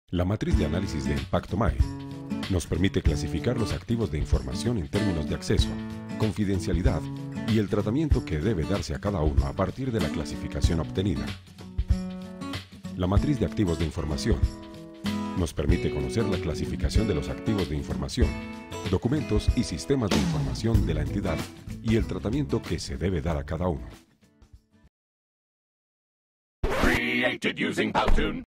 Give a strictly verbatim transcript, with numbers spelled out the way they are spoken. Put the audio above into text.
La matriz de análisis de impacto M A E nos permite clasificar los activos de información en términos de acceso, confidencialidad y el tratamiento que debe darse a cada uno a partir de la clasificación obtenida. La matriz de activos de información nos permite conocer la clasificación de los activos de información, documentos y sistemas de información de la entidad y el tratamiento que se debe dar a cada uno. Created using Powtoon.